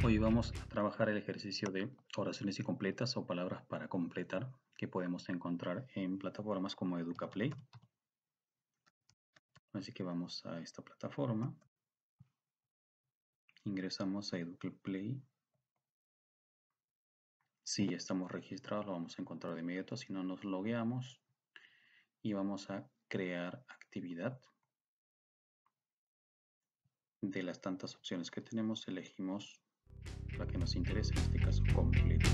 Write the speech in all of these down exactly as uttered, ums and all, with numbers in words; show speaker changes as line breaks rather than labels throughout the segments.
Hoy vamos a trabajar el ejercicio de oraciones incompletas o palabras para completar que podemos encontrar en plataformas como EducaPlay. Así que vamos a esta plataforma, ingresamos a EducaPlay. Si ya estamos registrados lo vamos a encontrar de inmediato, si no nos logueamos y vamos a crear actividad. De las tantas opciones que tenemos elegimos la que nos interesa, en este caso completa.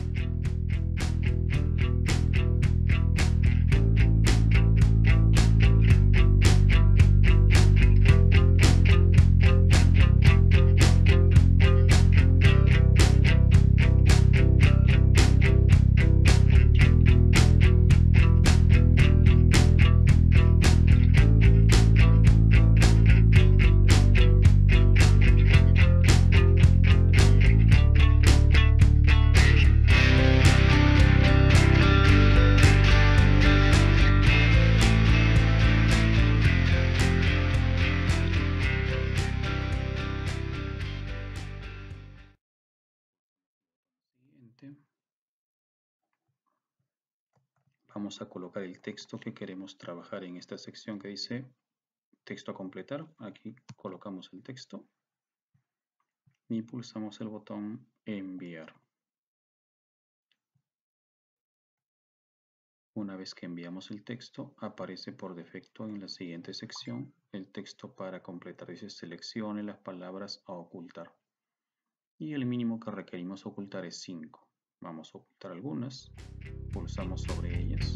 Vamos a colocar el texto que queremos trabajar en esta sección que dice texto a completar. Aquí colocamos el texto y pulsamos el botón enviar. Una vez que enviamos el texto, aparece por defecto en la siguiente sección el texto para completar. Dice seleccione las palabras a ocultar. Y el mínimo que requerimos ocultar es cinco. Vamos a ocultar algunas. Pulsamos sobre ellas.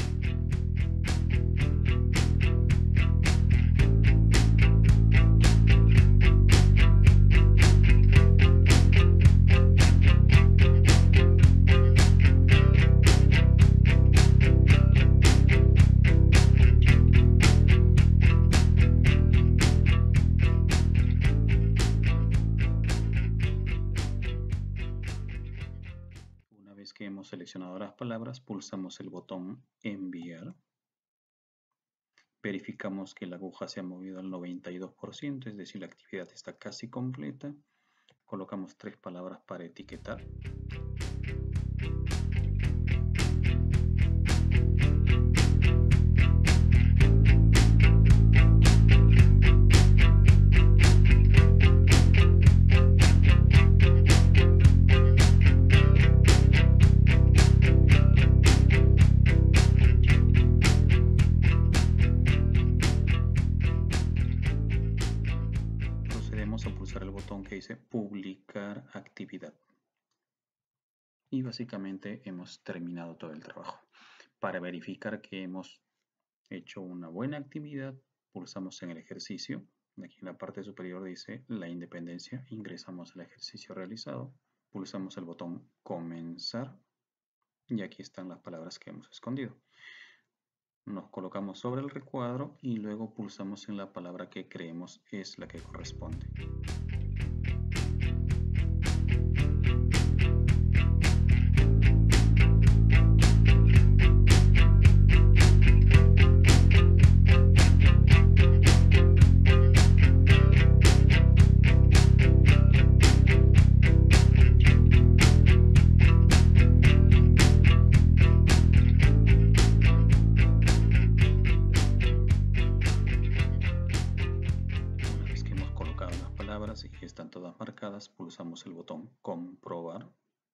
Que hemos seleccionado las palabras, pulsamos el botón enviar. Verificamos que la aguja se ha movido al noventa y dos por ciento, es decir, la actividad está casi completa. Colocamos tres palabras para etiquetar. A pulsar el botón que dice publicar actividad y básicamente hemos terminado todo el trabajo. Para verificar que hemos hecho una buena actividad, pulsamos en el ejercicio. Aquí en la parte superior dice la independencia, ingresamos al ejercicio realizado, pulsamos el botón comenzar y aquí están las palabras que hemos escondido. Nos colocamos sobre el recuadro y luego pulsamos en la palabra que creemos es la que corresponde. Y están todas marcadas, pulsamos el botón comprobar.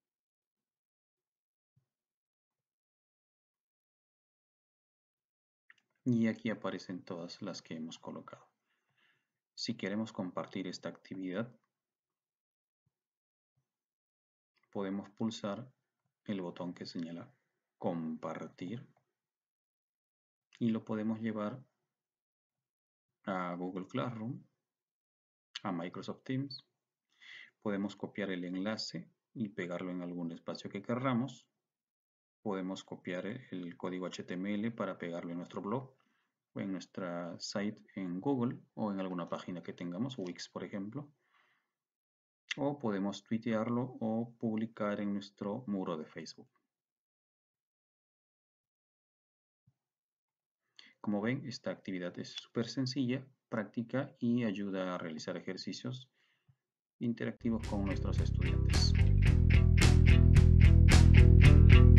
Y aquí aparecen todas las que hemos colocado. Si queremos compartir esta actividad, podemos pulsar el botón que señala compartir y lo podemos llevar a Google Classroom, a Microsoft Teams. Podemos copiar el enlace y pegarlo en algún espacio que querramos. Podemos copiar el código H T M L para pegarlo en nuestro blog o en nuestra site en Google o en alguna página que tengamos, Wix por ejemplo. O podemos tuitearlo o publicar en nuestro muro de Facebook. Como ven, esta actividad es súper sencilla, práctica y ayuda a realizar ejercicios interactivos con nuestros estudiantes.